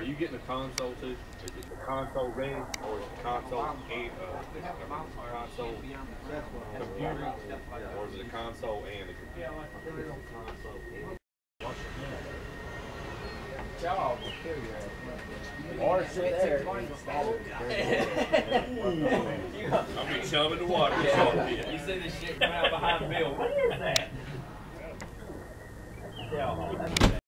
you getting the console too? Is it the console game or is it the console and console computer, or is it a console and a computer? Or sit there. I'm gonna shove in the water. You see this shit come out behind Bill. What is that? Yeah.